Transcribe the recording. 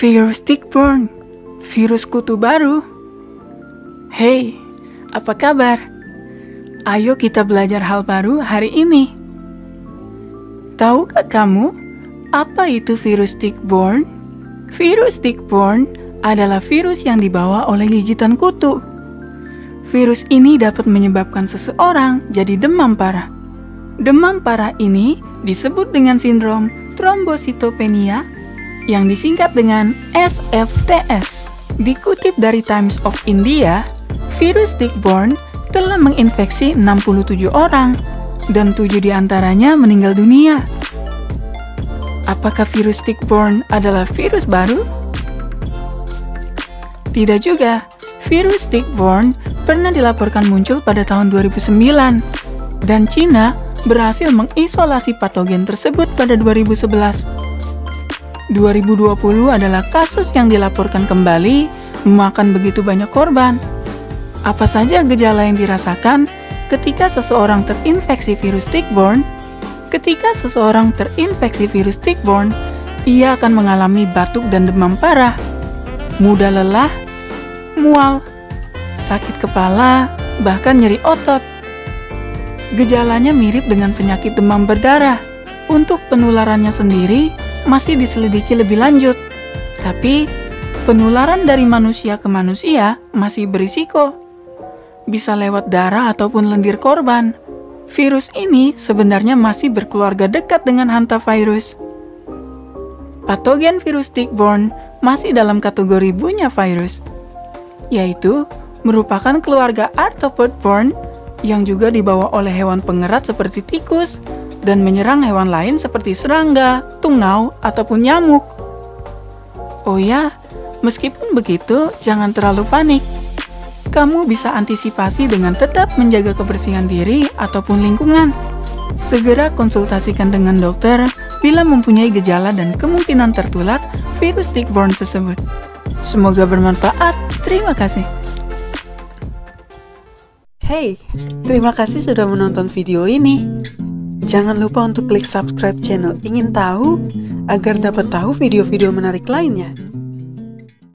Virus tick-borne, virus kutu baru. Hey, apa kabar? Ayo kita belajar hal baru hari ini. Tahukah kamu apa itu virus tick-borne? Virus tick-borne adalah virus yang dibawa oleh gigitan kutu. Virus ini dapat menyebabkan seseorang jadi demam parah. Demam parah ini disebut dengan sindrom trombositopenia yang disingkat dengan SFTS. Dikutip dari Times of India, virus tick-borne telah menginfeksi 67 orang dan 7 diantaranya meninggal dunia. Apakah virus tick-borne adalah virus baru? Tidak juga. Virus tick-borne pernah dilaporkan muncul pada tahun 2009 dan Cina berhasil mengisolasi patogen tersebut pada 2011. 2020 adalah kasus yang dilaporkan kembali memakan begitu banyak korban. Apa saja gejala yang dirasakan ketika seseorang terinfeksi virus tick-borne? Ketika seseorang terinfeksi virus tick-borne, ia akan mengalami batuk dan demam parah, mudah lelah, mual, sakit kepala, bahkan nyeri otot. Gejalanya mirip dengan penyakit demam berdarah. Untuk penularannya sendiri masih diselidiki lebih lanjut, tapi penularan dari manusia ke manusia masih berisiko. Bisa lewat darah ataupun lendir korban. Virus ini sebenarnya masih berkeluarga dekat dengan hantavirus. Patogen virus tick-borne masih dalam kategori bunyavirus, yaitu merupakan keluarga arthropod-borne yang juga dibawa oleh hewan pengerat seperti tikus dan menyerang hewan lain seperti serangga, tungau, ataupun nyamuk. Oh ya, meskipun begitu, jangan terlalu panik. Kamu bisa antisipasi dengan tetap menjaga kebersihan diri ataupun lingkungan. Segera konsultasikan dengan dokter bila mempunyai gejala dan kemungkinan tertular virus tick-borne tersebut. Semoga bermanfaat. Terima kasih. Hey, terima kasih sudah menonton video ini. Jangan lupa untuk klik subscribe channel Ingin Tahu agar dapat tahu video-video menarik lainnya.